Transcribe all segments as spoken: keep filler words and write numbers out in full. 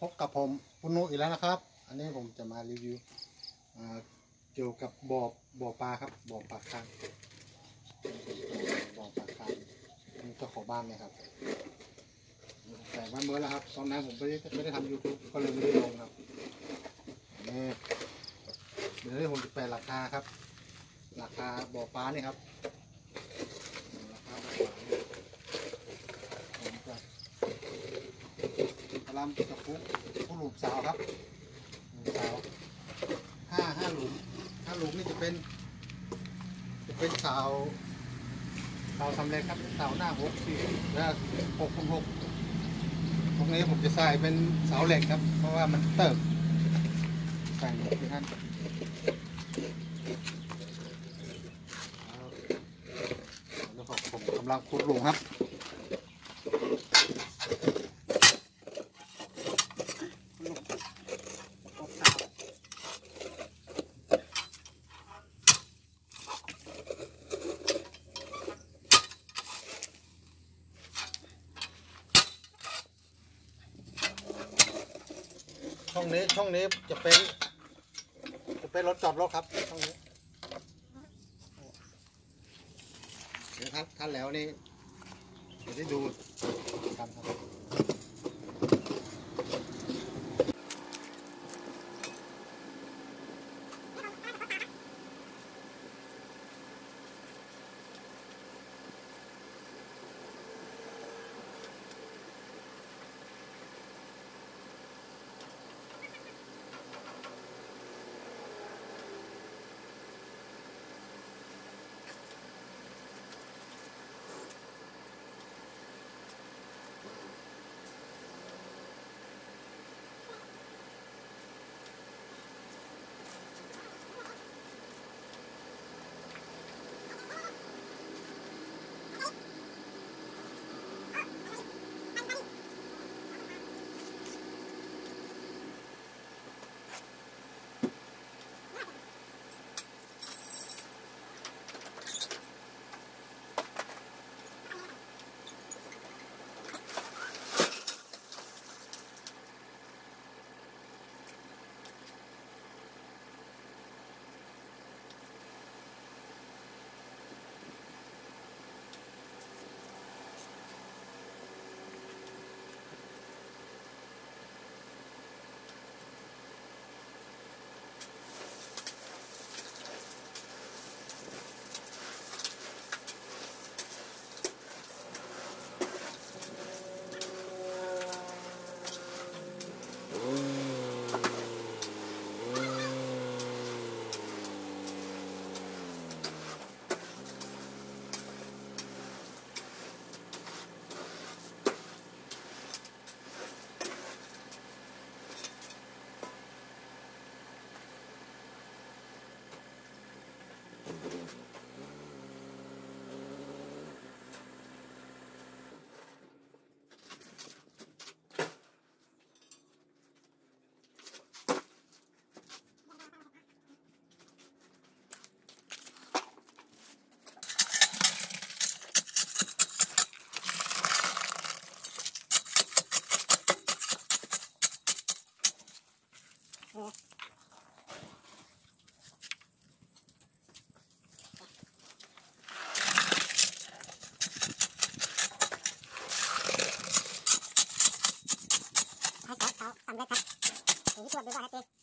บกับผมปุณุอีกแล้วนะครับอันนี้ผมจะมารีวิวเกี่ยวกับบ่อบ่อปลาครับบ่อปลาคางบ่อปลาคางนี่เจ้าของบ้านเนี่ยครับแต่บ้านเมื่อแล้วครับตอนนั้นผมไม่ได้ไม่ได้ทำยูทูบก็เลยไม่ได้ลงครับนี่เดี๋ยวผมจะแปลราคาครับราคาบ่อปลานี่ครับราคาบ่อปลาผมจะกระลำกับผู้ผู้หลุมสาวครับหลุมสาวห้าห้าหลุมห้าหลุมนี่จะเป็นจะเป็นสาวสาวสำเร็จครับสาวหน้าหกสี่และหกคูณหกตรงนี้ผมจะใส่เป็นเสาเหล็กครับเพราะว่ามันเติบใส่เหล็กที่นั่นแล้วผมกำลังขุดหลุมครับช่องนี้ช่องนี้จะเป็นจะเป็นรถจอดรถครับช่องนี้เดี๋ยวท่านท่านแล้วนี่เดี๋ยวได้ดูกันครับสำเร็จครับถึงตรวจดูว่าชัดเจน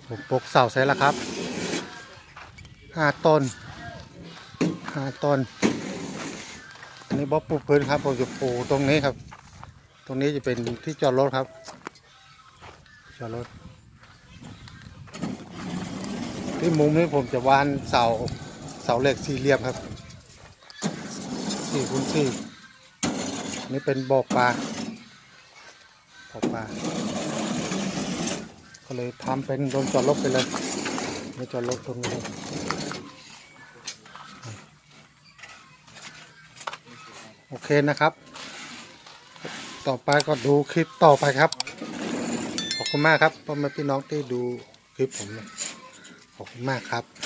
ผมปลูกเสาเสร็จแล้วครับห้าต้นห้าต้นอันนี้บล็อกปูพื้นครับผมจะปูตรงนี้ครับตรงนี้จะเป็นที่จอดรถครับจอดรถที่มุมนี้ผมจะวางเสาเสาเหล็กสี่เหลี่ยมครับสี่คูณสี่นี่เป็นบ่อปลาบ่อปลาก็เลยทำเป็นโดนจอดรถไปเลยไม่จอดรถตรงนี้โอเคนะครับต่อไปก็ดูคลิปต่อไปครับขอบคุณมากครับพ่อแม่พี่น้องที่ดูคลิปผมขอบคุณมากครับ